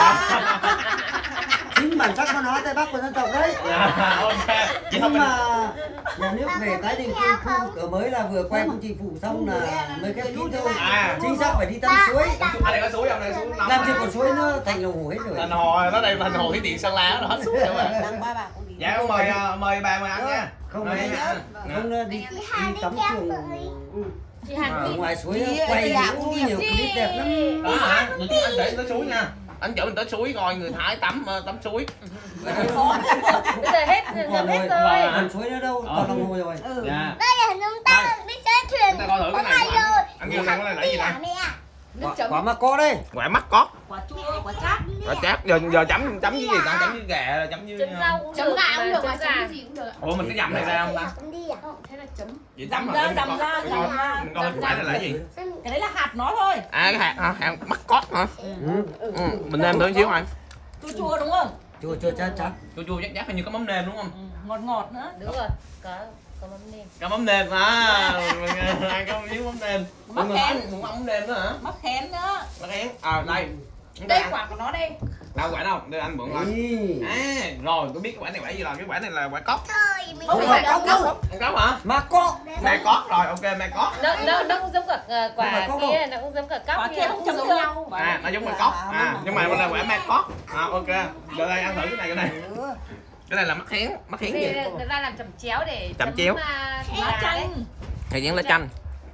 Chính bản sắc văn hóa Tây Bắc của dân tộc đấy. Ok. Vậy Nhưng thôi mình mà nhà nước về tái định cư khu cửa mới là vừa quay công trình phụ xong là mới khép kín thôi. Chính xác phải đi tắm suối. ở đây có suối không? Đây suối nóng. Làm gì còn suối nữa thành lồng hồ hết rồi. Thành hồ, nó đây thành hồ thủy điện Sơn La nó hết suối rồi mà. Năm ba bà cũng đi. Dạ mời bà mời ăn nha. Không Mời phải nha. không đi tắm chuồng Chị Hằng ở đi. ngoài suối quay nhiều clip đẹp lắm. Đó hả? Vậy chứ anh để tới suối nha. Anh chở mình tới suối coi người Thái tắm suối. Bây giờ hết Còn hết rồi, rồi. còn suối nữa đâu, còn đồng hồ rồi. Dạ. Đây là chúng ta đi chơi thuyền. Chúng ta coi thử cái này của anh. Anh kêu này có này là gì nè? Quả mắc có đây. Quả mắc có. Quả chua, quả chát. Quả chát. Giờ chấm với gì ta? Chấm với gà, chấm với Chấm rau cũng Chấm được, gà cũng được, chấm chấm gà. gì cũng được. Ủa mình cái dầm này ra không ta? Thế là chấm. Vậy chấm Dầm rồi. ra, dầm ra, Mình coi cái quả này là cái gì? Cái đấy là hạt nó thôi. À cái hạt hả? Hạt mắc có hả? Mình nêm thử một xíu rồi. Chua chua đúng không? Chua chát. Chua chua chắc như có mắm nêm đúng không? Ngọt ngọt nữa. Đúng rồi. Có mắm nêm. Có mắm nêm hả? Ai có miếng mắm nêm. Mắc kén. Cũng mắm nêm nữa hả? Mắc khén nữa. Mắc kén. À đây. Đây quả của nó đây. Đâu quả đâu? Đây anh mượn coi. À rồi tôi biết cái quả này quả gì rồi. Cái quả này là quả cóc. Không phải đâu. Ăn cóc hả? Mắc có. Mè cóc rồi, ok mè cóc. Nó cũng giống cả quả kia, nó cũng giống cả cóc. Quả kia cũng giống nhau. À nó giống mè cóc. À nhưng mà là quả mè cóc. À ok. Giờ đây ăn thử cái này. Cái này là mắc khén gì? Người ta làm chẩm chéo để Chẩm chéo. Lá chanh. Này dạng là chanh.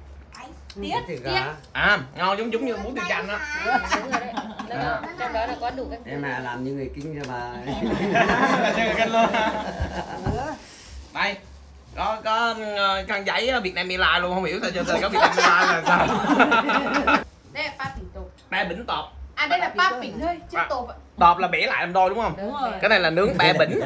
Tiết. À ngon giống như muối tiêu chanh đó. Đúng rồi đấy. Trong đó là có đủ các Em mà làm như người kinh cho bà. Là chơi canh luôn. Đây. Có khăn giấy Việt Nam Airlines luôn, không hiểu sao chơi có Việt Nam Airlines là sao. Đây là pa bình tộp. Ba bỉnh tọp. À đây là pa bình thôi, chứ tộp ạ. Tọp là bẻ lại làm đôi đúng không? Đúng rồi. Cái này là nướng ba bỉnh.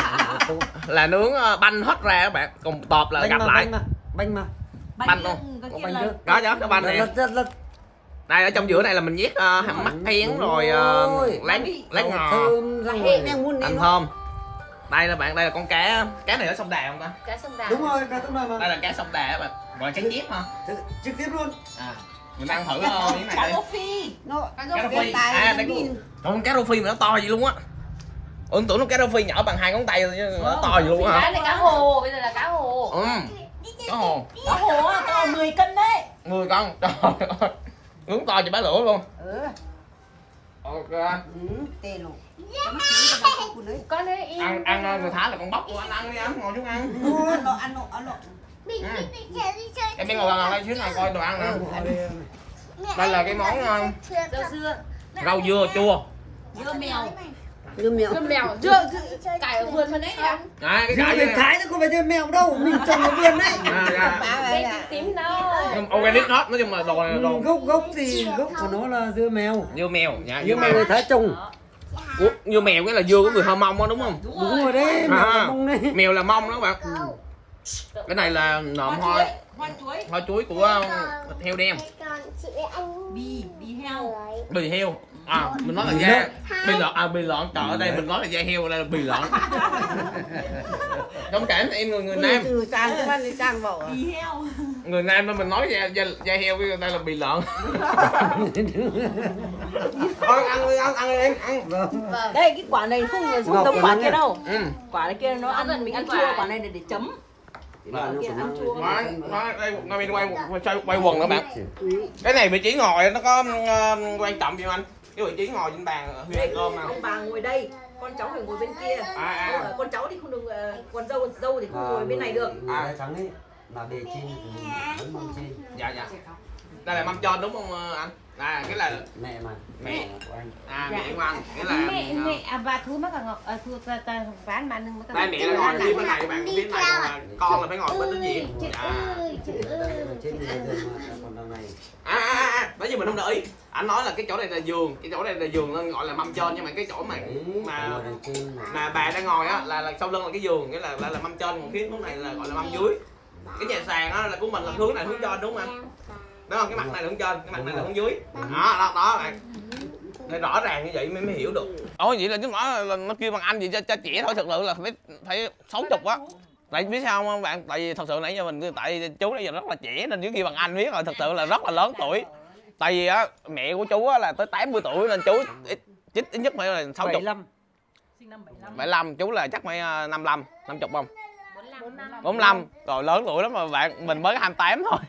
Là nướng banh hết ra các bạn. Còn tọp là gặp lại. Banh mà. Banh luôn. Có banh trước. Có chứ, cái banh này. Lật. Đây ở trong giữa này là mình nhét mắc khén rồi lát ngò. Thơm ra ngoài. Hành thơm. Đây là bạn, đây là con cá này ở sông Đà không ta? Cá sông Đà. Đúng rồi, cá sông Đà mà. Đây là cá sông Đà các bạn. Gọi là cá chép hả? Trực tiếp luôn. À, mình ăn thử miếng này Cá đi. rô phi. Cá rô phi. À đây con cá rô phi mà nó to vậy luôn á. Ủa tưởng nó cá rô phi nhỏ bằng 2 ngón tay thôi chứ nó to vậy luôn á hả? Cá này cá hồ, bây giờ là cá hồ. Cá hồ. Cá hồ á, to 10 cân đấy. 10 con. Trời ơi. Nướng to cho bá lửa luôn. Ok. Tê luôn. Con đấy im. Ăn người Thái là con bóc của anh ăn đi anh, ngồi xuống ăn. Ăn nọ. Em biết ngồi đây xíu nào coi đồ ăn nè. Đây là cái món Rau dưa. rau dưa chua. Dưa mèo. Dưa mèo. Dưa cải ở vườn mình đấy nhá. À, cái Dưa cải người này. Thái nó không phải dưa mèo đâu, mình trồng ở vườn đấy. Đây tím đâu. Organic hết, nói chung là đồ này là đồ Gốc thì gốc của nó là dưa mèo. dưa mèo nha, dưa Nhưng mà mèo. người Thái trồng. Ủa, dưa mèo cái là dưa của người Hơ Mông đó đúng không? Đúng rồi đấy, mèo là mông đấy. Mèo là Mông đó các bạn. Cái này là nộm hoa chuối của heo đen. Bì heo. Bì heo. À, mình nói là da bì lợn, trời ở đây mình nói là da heo, đây là bì lợn. Thông cảm em người Nam. Từ sang cái ăn sang vào. Bì heo. Người Nam nên mình nói da heo với đây là bì lợn. Thôi ăn đi em ăn. Đây cái quả này không giống quả kia đâu. Ừ. Quả này kia nó ăn mình ăn chua, quả này để chấm. Đây quay quần nữa bạn. Cái này vị trí ngồi nó có quan trọng gì không anh? Cái vị trí ngồi trên bàn Huy ăn cơm nào. Ông bà ngồi đây, con cháu phải ngồi bên kia. Con cháu thì không được, con dâu thì không ngồi bên này được. Trắng ấy là bề trên vẫn mông trên. Dạ. Đây là mâm tròn đúng không anh? À cái là Mẹ mà. Mẹ. Của anh. À mẹ của anh, nghĩa là Mẹ bà thú mất cả ngọc thua ta ván mà nương mất cả. đây mẹ là ngồi phía bên này các bạn, phía này còn là con là phải ngồi bên đối diện. Trên bây giờ còn đằng này. Nói như mình không để ý. Anh nói là cái chỗ này là giường, cái chỗ này là giường nên gọi là mâm trên, nhưng mà cái chỗ mà bà đang ngồi á là sau lưng là cái giường, nghĩa là mâm trên, còn phía hướng này là gọi là mâm dưới. Cái nhà sàn á là của mình là hướng này hướng trên đúng không anh? Đúng không? Cái mặt này là hướng trên, cái mặt này là hướng dưới. Đó bạn. Để rõ ràng như vậy mới hiểu được. Ôi vậy là chứ nó kêu bằng anh gì cho trẻ thôi, thực sự là phải 60 á. Tại biết sao không bạn? Tại vì thật sự nãy giờ tại chú nãy giờ rất là trẻ nên chứ kêu bằng anh biết rồi, thật sự là rất là lớn tuổi. Tại vì á mẹ của chú á là tới 80 tuổi nên chú ít nhất phải là 60. 75. Sinh năm 75. 75, chú là chắc phải 55, 50 không? 45. Rồi lớn tuổi lắm mà bạn, mình mới 28 thôi.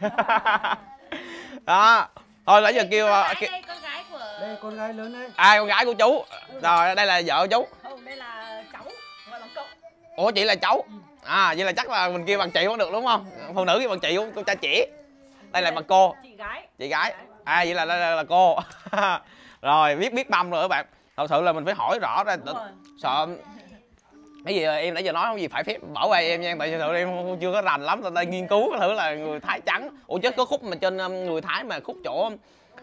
Đó. Thôi nãy giờ kêu Con gái của Đây con gái lớn đấy. con gái của chú. Rồi đây là vợ chú. Không, đây là cháu, gọi là cậu. Ủa chị là cháu. À vậy là chắc là mình kêu bằng chị cũng được đúng không? Phụ nữ kêu bằng chị cũng con trai trẻ. Đây là bằng cô. Chị gái. À vậy là đây là cô. Rồi biết mâm rồi các bạn. Thật sự là mình phải hỏi rõ ra, sợ cái gì em nãy giờ nói không gì phải phép bảo vệ em nha, tại thật sự em chưa có rành lắm, tại nghiên cứu thử là người Thái trắng. Ủa chứ có khúc mà trên người Thái mà khúc chỗ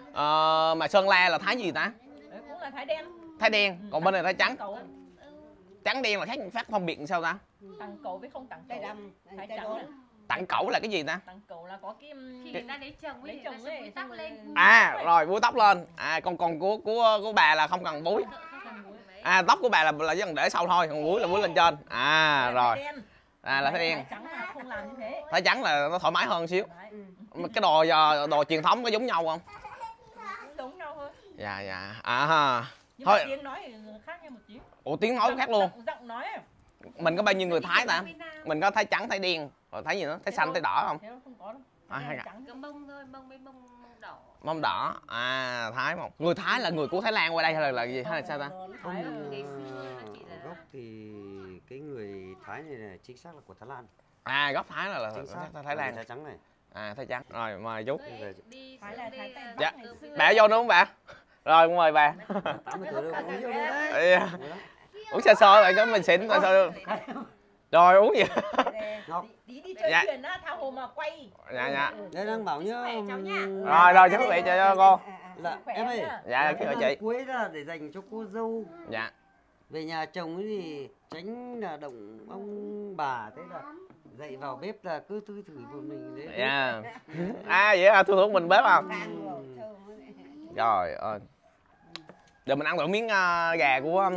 Mà Sơn La là Thái gì ta? Đấy, cũng là Thái đen. Thái đen, còn bên này Thái trắng. Cẩu. Trắng đen là khác phát phân biệt sao ta? Tặng cẩu với không tặng cẩu. Thái trắng. Tặng cẩu là cái gì ta? Tặng cẩu là có cái Khi người ta lấy chồng ấy, người ta sẽ búi tóc lên. À rồi búi tóc lên. À còn của bà là không cần búi. À tóc của bà là chỉ cần để sau thôi, còn búi là búi lên trên. À rồi. À là Thái đen. Thái trắng là không làm như thế. Thái trắng là nó thoải mái hơn xíu. Cái đồ truyền thống có giống nhau không? Giống nhau thôi. Dạ dạ. À ha. Nhưng Thôi. mà tiếng nói thì khác nhau một tí. Ủa tiếng nói khác luôn. Giọng nói. Mình có bao nhiêu người Thái ta? Mình có Thái trắng, Thái đen, rồi Thái gì nữa? Thái xanh, Thái đỏ không? Thế nó không có đâu. À, Trắng Có mông thôi, mông với mông đỏ. Mông đỏ. À Thái một. Người Thái là người của Thái Lan qua đây hay là gì hay là sao ta? Thái là ngày xưa là chỉ là Gốc thì cái người Thái này chính xác là của Thái Lan. À gốc Thái là Chính xác. Thái Lan. Thái trắng này. À Thái trắng. Rồi mời chú. đi Thái là Thái Tây Dạ. Bắc ngày xưa. Bà vô nữa không bà? Rồi cũng mời bà. 80 tuổi rồi uống rượu đấy. Ừ. Uống sơ sơ lại cho mình xịn sơ sơ. Rồi uống gì? Ngọc. Tí đi chơi Dạ. thuyền á, thao hồ mà quay. Dạ dạ. Đây đang bảo nhá. Rồi chúc quý vị cho cô. Là em ơi. Dạ kính thưa chị. Cuối là để dành cho cô dâu. Dạ. Về nhà chồng ấy thì tránh là động ông bà, thế là dậy vào bếp là cứ thui thủi của mình đấy. Dạ. À vậy hả? Thu thuộc mình bếp không? Rồi ơi. Giờ mình ăn thử miếng gà của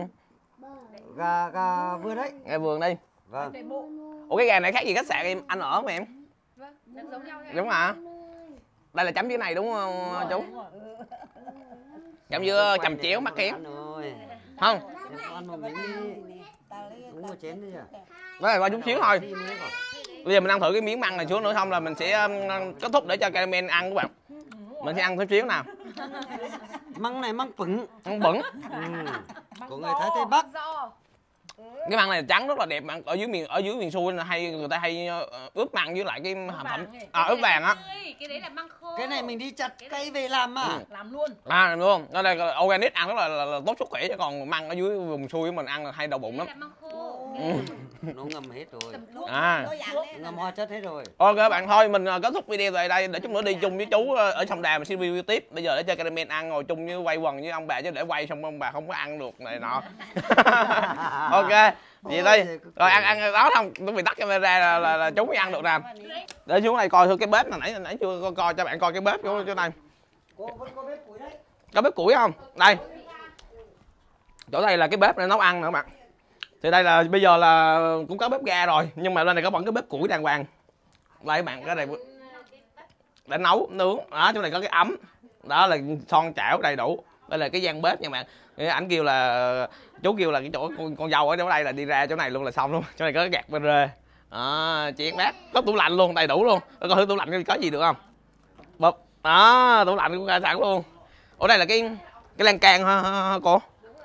Gà vừa đấy. Gà vườn đi. Vâng. Ủa cái gà này khác gì khách sạn anh ở không em? Vâng, nó giống nhau nha. Đúng hả? Đây là chấm dưới này đúng không chú? Chấm dưa chầm chéo mắc kém. Rồi. Không? Em có ăn một miếng đi. Uống một chén đi à? Đó là qua chút xíu thôi. Bây giờ mình ăn thử cái miếng măng này xuống nữa không là mình sẽ kết thúc để cho caramel ăn các bạn. Mình sẽ ăn chút xíu nào. Măng này măng pửng. Măng bẩn. Của người Thái Tây Bắc. Cái măng này trắng rất là đẹp bạn. Ở dưới miền xuôi hay người ta hay ướp măng với lại cái hàm phẩm ướp vàng á. Cái đấy là măng khô. Cái này mình đi chặt cây về làm mà. Làm luôn. À luôn. Nó đây organic ăn rất là tốt sức khỏe chứ còn măng ở dưới vùng xuôi mình ăn là hay đau bụng lắm. Cái đấy là măng khô. Nó ngâm hết rồi. À. Ngâm hóa chất hết rồi. Ok bạn thôi mình kết thúc video tại đây để chút nữa đi chung với chú ở Sông Đà mình sẽ review tiếp. Bây giờ để cho caramel ăn ngồi chung với quay quần với ông bà chứ để quay xong ông bà không có ăn được này nọ. Ok. Vậy đi. Rồi ăn đó không, tôi bị tắt camera là chú mới ăn được nè. Để xuống này coi thử cái bếp nãy chưa coi cho bạn coi cái bếp chỗ này. Cô vẫn có bếp củi đấy. Có bếp củi không? Đây. Chỗ đây là cái bếp để nấu ăn nữa bạn. Thì đây là bây giờ là cũng có bếp ga rồi nhưng mà bên này có vẫn cái bếp củi đàng hoàng. Đây bạn cái này để nấu nướng. Đó chỗ này có cái ấm. Đó là son chảo đầy đủ. Đây là cái gian bếp nha bạn. Ảnh kêu là chú kêu là cái chỗ con dâu ở chỗ đây là đi ra chỗ này luôn là xong luôn. Chỗ này có cái gạt bên rê. Chén bát, có tủ lạnh luôn, đầy đủ luôn. Coi thử tủ lạnh có gì được không? Bụp. Đó, tủ lạnh cũng ra sẵn luôn. Ở đây là cái lan can hả cô?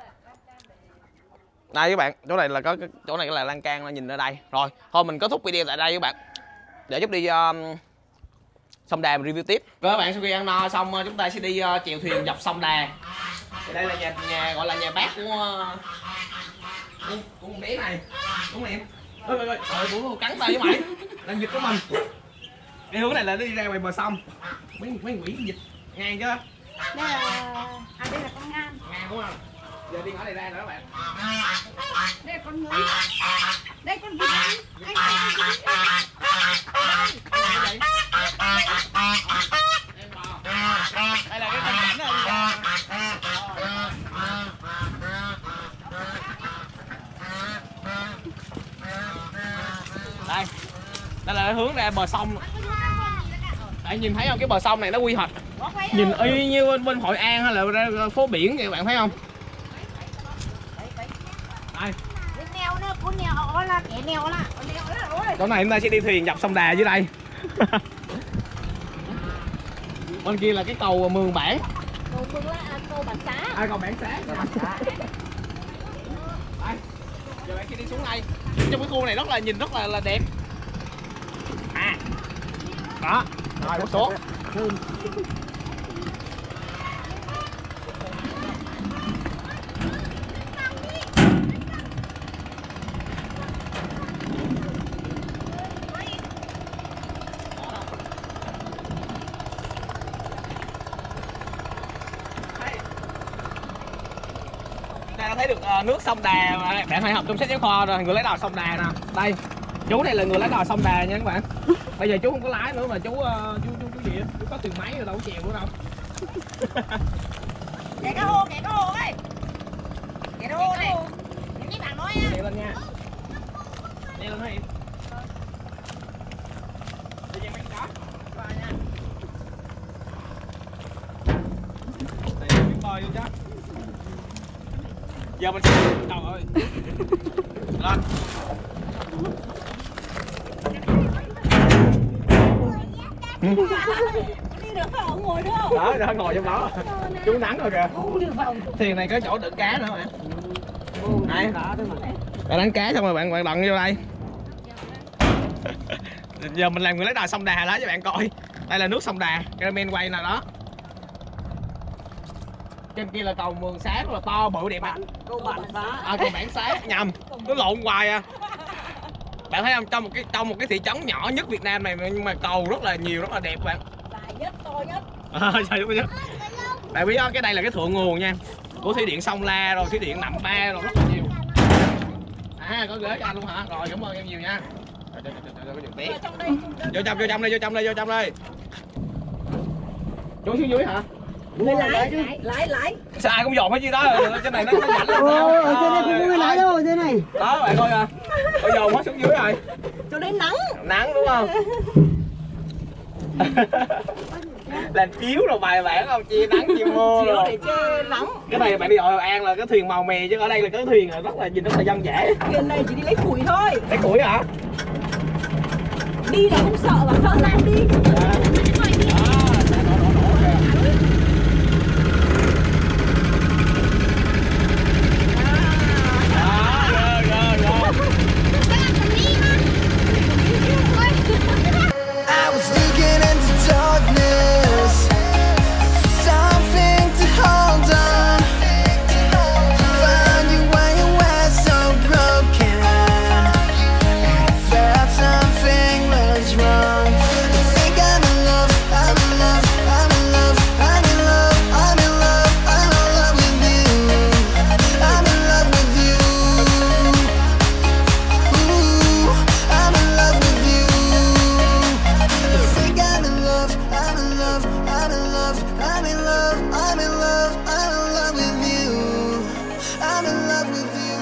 Đây các bạn, chỗ này là có chỗ này là lan can nhìn ở đây. Rồi, thôi mình kết thúc video tại đây các bạn. Để chút đi Sông Đà mình review tiếp. Các bạn sau khi ăn no xong chúng ta sẽ đi chèo thuyền dọc sông Đà. Thì đây là nhà gọi là nhà bác của con bé này. Đúng không em? Ơi của cắn tay với mày. Đang dịch của mình. Cái hướng này là đi ra ngoài bờ sông. Mấy quỷ dịch ngang chứ. Đây là con ngan. Ngang đúng không? Giờ đi ở đây ra nữa các bạn. Đây là con người. Đây con vịt. Đây là cái cảnh này. Đây là hướng ra bờ sông. Bạn nhìn thấy không, cái bờ sông này nó quy hoạch nhìn y như bên Hội An hay là ra phố biển vậy bạn thấy không? Đây. Chỗ này chúng ta sẽ đi thuyền dọc sông Đà dưới đây. Bên kia là cái cầu Mường Bản. Cầu Bản Xá. Cầu Bản Xá. Đây. Giờ bạn khi đi xuống đây, trong cái khu này nhìn rất là đẹp. Đó. Rồi bước xuống. thấy được nước sông Đà mà bạn hay học trong sách giáo khoa rồi, người lái đò sông Đà nè. Đây, chú này là người lái đò sông Đà nha các bạn. Bây giờ chú không có lái nữa mà chú gì á, chú có thuyền máy rồi đâu có chèo nữa đâu. Kẻ cá hô ơi. Kẻ cá hô này. Em với bạn nói á. Đi lên nha. Đi lên thôi. Đi về mấy đó. Bye nha. Đây miếng bơi luôn chứ. Giờ mình sẽ trời ơi. Lên. Đi được không? Ngồi được không? Đó, ngồi trong đó. Chú nắng rồi kìa. Thuyền này có chỗ đựng cá nữa mà. Này. Bạn đánh cá xong rồi bạn đận vô đây. Giờ mình làm người lấy đò sông Đà đó cho bạn coi. Đây là nước sông Đà, cameraman quay nè đó. Trên kia là cầu Mường Xá rất là to bự đẹp ạ. Cầu Bản Xá. Cầu Bản Xá nhầm, nó lộn hoài à. Bạn thấy không, trong một cái thị trấn nhỏ nhất Việt Nam này nhưng mà cầu rất là nhiều, rất là đẹp bạn. Dài nhất, to nhất. Dài nhất. Bạn biết không, cái đây là cái thượng nguồn nha, của thủy điện Sông La rồi thủy điện Nậm Ba rồi rất là nhiều. Có ghế cho anh luôn hả? Rồi cảm ơn em nhiều nha. Vô trong đây. Chú xuống dưới hả? Người lái. Sao ai cũng dồn hết chứ đó, trên này nó rảnh lắm. Ở trên này không có người lái đâu, trên này. Đó bạn coi kìa. Bây dồn hết xuống dưới rồi. Cho đến nắng. Nắng đúng không? Làm chiếu rồi bài bản không, chia nắng chia mưa chiếu rồi. để che nắng. Cái này bạn đi Hội An là cái thuyền màu mè chứ ở đây là cái thuyền rất là nhìn rất là dân dã. Thuyền này chỉ đi lấy củi thôi. Lấy củi hả? Đi là không sợ mà sợ là không đi. I was looking into darkness for something to hold on. Found you when you were so broken, and I felt something was wrong. I think I'm in love, I'm in love, I'm in love, I'm in love, I'm in love, I'm in love with you. I'm in love with you. Ooh, I'm in love with you. I think I'm in love, I'm in love, I'm in love, I'm in love, I'm in love, I'm in love with you. I'm in love with you.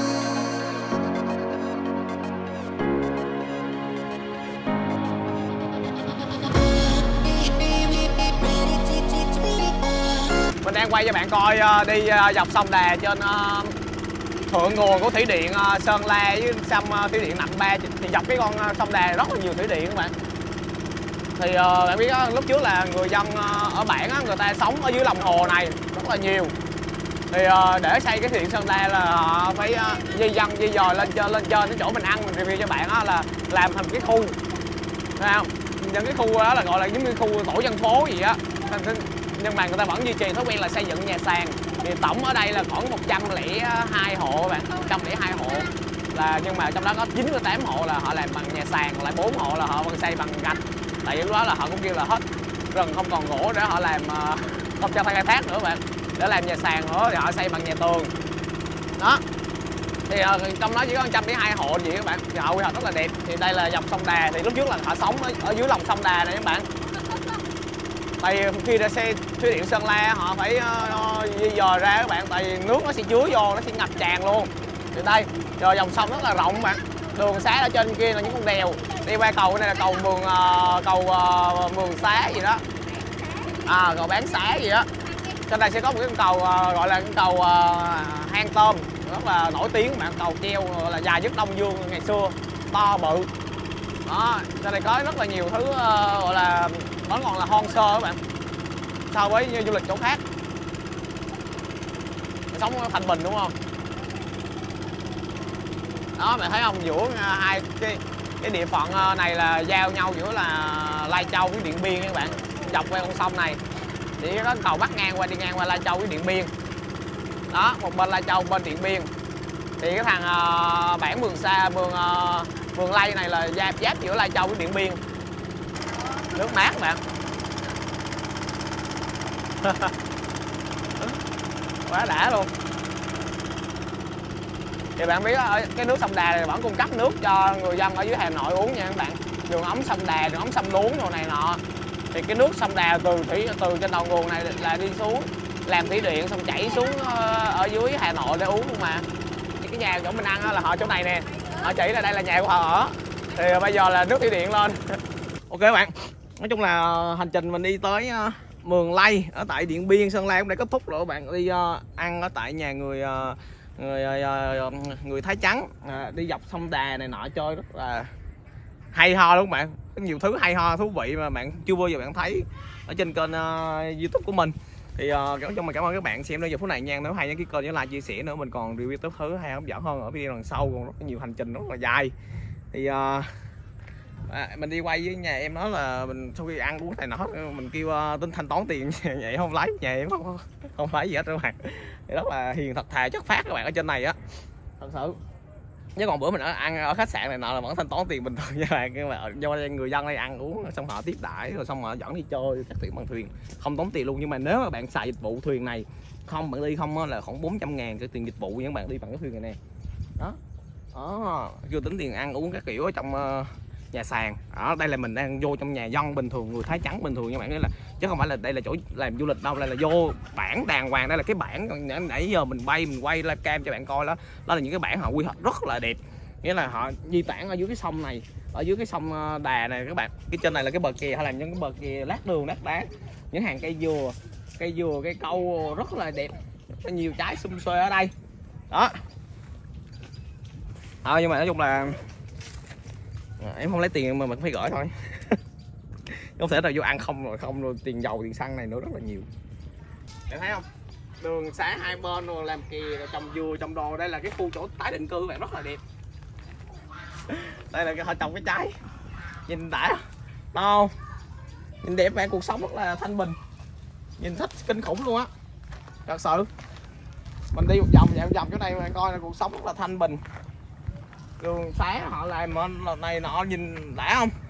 Mình đang quay cho bạn coi đi dọc sông Đà trên thượng nguồn của thủy điện Sơn La với thủy điện Nậm Ba. Thì dọc cái con sông Đà rất là nhiều thủy điện các bạn. Thì bạn biết đó, lúc trước là người dân ở bản á, người ta sống ở dưới lòng hồ này rất là nhiều. Thì để xây cái thủy điện Sơn La là họ phải di dời lên trên cái chỗ mình ăn, mình review cho bạn á, là làm thành cái khu, thấy không? Những cái khu đó là gọi là giống như khu tổ dân phố gì á. Nhưng mà người ta vẫn duy trì thói quen là xây dựng nhà sàn. Thì tổng ở đây là khoảng 102 hộ các bạn, 102 hộ là, nhưng mà trong đó có 98 hộ là họ làm bằng nhà sàn, còn lại 4 hộ là họ vẫn xây bằng gạch. Tại lúc đó là họ cũng kêu là hết rừng không còn gỗ để họ làm, không cho khai thác nữa các bạn, để làm nhà sàn nữa thì họ xây bằng nhà tường đó. Thì trong đó chỉ có 102 hộ gì các bạn, thì họ quy hoạch rất là đẹp. Thì đây là dòng sông Đà, thì lúc trước là họ sống ở dưới lòng sông Đà này các bạn. Tại vì khi ra xe thủy điện Sơn La họ phải di dời ra các bạn, tại vì nước nó sẽ chứa vô, nó sẽ ngập tràn luôn. Thì đây, rồi dòng sông rất là rộng các bạn. Đường xá ở trên kia là những con đèo đi qua cầu, này là cầu Mường Xá gì đó, cầu Bán Xá gì đó. Trên đây sẽ có một cái cầu gọi là cái cầu hang tôm rất là nổi tiếng bạn, cầu treo gọi là dài nhất Đông Dương ngày xưa, to bự đó. Trên đây có rất là nhiều thứ gọi là nó còn là hoang sơ các bạn, so với du lịch chỗ khác. Sống ở Thanh Bình đúng không? Đó, bạn thấy không, giữa hai cái địa phận này là giao nhau giữa là Lai Châu với Điện Biên các bạn, dọc qua con sông này. Chỉ có cầu bắc ngang qua, đi ngang qua Lai Châu với Điện Biên. Đó, một bên Lai Châu, bên Điện Biên. Thì cái thằng bản Mường Lây này là giáp giữa Lai Châu với Điện Biên. Nước mát các bạn. Quá đã luôn. Thì bạn biết ở cái nước sông Đà này vẫn cung cấp nước cho người dân ở dưới Hà Nội uống nha các bạn. Đường ống sông Đà, đường ống sông Đuống đồ này nọ. Thì cái nước sông Đà từ trên đầu nguồn này là đi xuống làm thủy điện xong chảy xuống ở dưới Hà Nội để uống luôn mà. Cái nhà chỗ mình ăn là họ chỗ này nè, họ chỉ là đây là nhà của họ ở. Thì bây giờ là nước thủy điện lên. Ok các bạn, nói chung là hành trình mình đi tới Mường Lây ở tại Điện Biên, Sơn La cũng đã kết thúc rồi các bạn. Đi ăn ở tại nhà người Thái Trắng, đi dọc sông Đà này nọ chơi rất là hay ho luôn các bạn. Có nhiều thứ hay ho thú vị mà bạn chưa bao giờ bạn thấy ở trên kênh YouTube của mình. Thì nói chung là cảm ơn các bạn xem đến giờ phút này nha. Nếu hay nhớ cái kênh nhớ like chia sẻ nữa, mình còn review tiếp thứ hay hấp dẫn hơn ở video lần sau, còn rất nhiều hành trình rất là dài. Thì mình đi quay với nhà em nói là mình sau khi ăn uống này nọ mình kêu tính thanh toán tiền vậy không lấy, nhà em không lấy gì hết các bạn. Thì rất là hiền thật thà chất phát các bạn ở trên này á, thật sự. Chứ còn bữa mình ăn ở khách sạn này nọ là vẫn thanh toán tiền bình thường nha bạn, nhưng mà do người dân đây ăn uống xong họ tiếp đãi rồi xong họ dẫn đi chơi các thuyền bằng thuyền không tốn tiền luôn. Nhưng mà nếu mà bạn xài dịch vụ thuyền này không, bạn đi không là khoảng 400.000 cái tiền dịch vụ những bạn đi bằng cái thuyền này nè. Đó, chưa tính tiền ăn uống các kiểu ở trong nhà sàn. Ở đây là mình đang vô trong nhà dân bình thường, người Thái Trắng bình thường các bạn, là chứ không phải là đây là chỗ làm du lịch đâu. Đây là vô bản đàng hoàng, đây là cái bản nãy giờ mình quay livecam cho bạn coi đó. Đó là những cái bản họ quy hoạch rất là đẹp, nghĩa là họ di tản ở dưới cái sông này, ở dưới cái sông Đà này các bạn. Cái trên này là cái bờ kè, họ làm những cái bờ kè lát đường lát đá, những hàng cây dừa, cây câu rất là đẹp, có nhiều trái sum xuê ở đây đó. Nhưng mà nói chung là em không lấy tiền mà mình phải gửi thôi. Không thể nào vô ăn không rồi tiền dầu tiền xăng này nữa rất là nhiều. Bạn thấy không, đường xá hai bên rồi làm kè rồi trồng dừa trồng đồ. Đây là cái khu chỗ tái định cư các bạn, rất là đẹp. Đây là họ trồng cái trái nhìn đã to, nhìn đẹp bạn, cuộc sống rất là thanh bình, nhìn thích kinh khủng luôn á, thật sự. Mình đi một vòng chỗ này bạn coi là cuộc sống rất là thanh bình. Đường xá họ làm này nọ nhìn đã không.